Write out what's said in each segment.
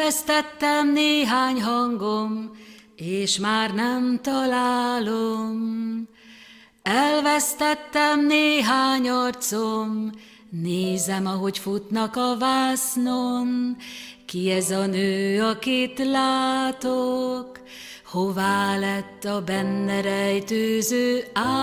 Elvesztettem néhány hangom, és már nem találom. Elvesztettem néhány arcom, nézem, ahogy futnak a vásznon. Ki ez a nő, akit látok? Hová lett a benne rejtőző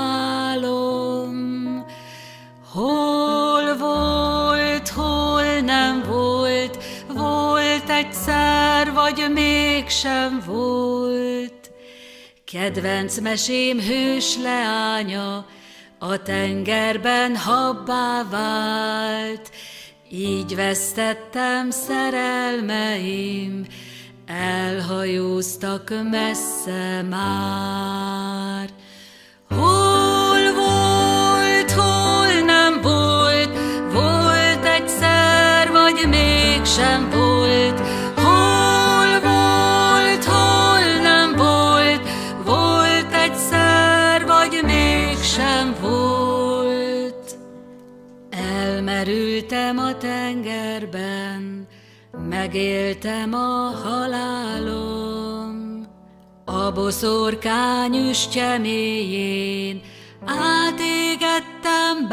álom? Hol volt, hol nem volt, volt egyszer, vagy mégsem volt. Kedvenc mesém hős leánya a tengerben habbá vált, így vesztettem szerelmeim, elhajóztak messze már. Hol volt, hol nem volt, volt egyszer, vagy mégsem volt. Hol volt, hol nem volt, volt egyszer, vagy mégsem volt. Elmerültem a tengerben, megéltem a halálom. A boszorkány üstye mélyén átégettem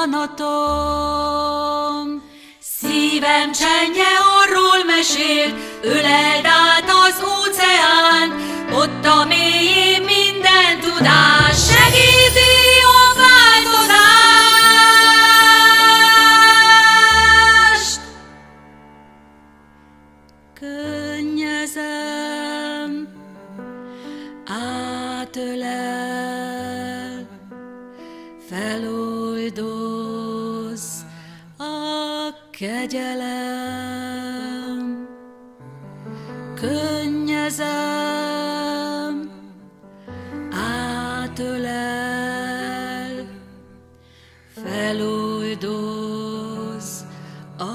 bánatom. Szívem csendje arról mesél, öleld át az óceán, ott a mélyén minden tudás segíti a változást. Könnyezem, átölel, feloldoz a kegyelem. Könnyezem, átölel, feloldoz a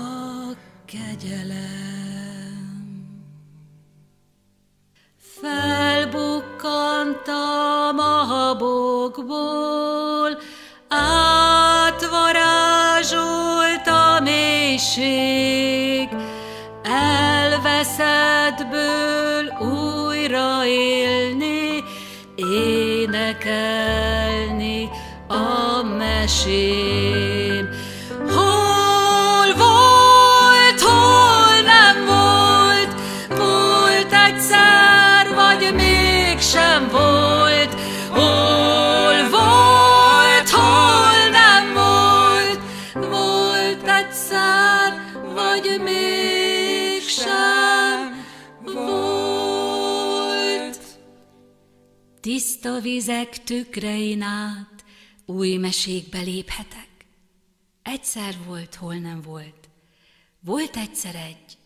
kegyelem. Felbukkantam a habokból, átvarázsolt a mélység, elveszettből újra élni, énekelni a mesém. Hol volt, hol nem volt, volt egyszer, vagy mégsem volt. Hol volt, hol nem volt, volt egyszer, vagy mégsem volt. Tiszta vizek tükrein át új mesékbe léphetek. Egyszer volt, hol nem volt. Volt egyszer egy,